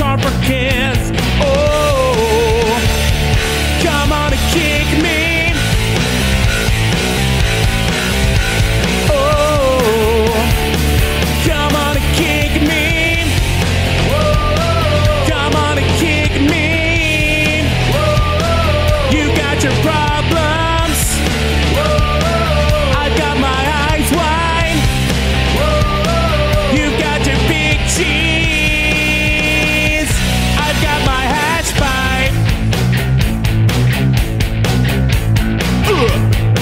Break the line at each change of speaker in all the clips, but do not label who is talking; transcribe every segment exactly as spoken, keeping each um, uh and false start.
are for kids. Oh, come on and kick me. Oh, come on and kick me. Come on and kick me. You got your problems. I've got my eyes wide. You've got your big cheese. I've got my hash pipe. Ugh.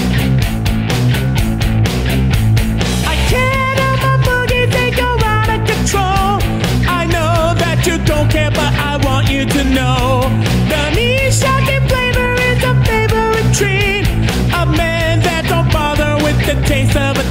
I can't help my boogies, they go out of control. I know that you don't care, but I want you to know the niche shocking flavor is a favorite treat. A man that don't bother with the taste of a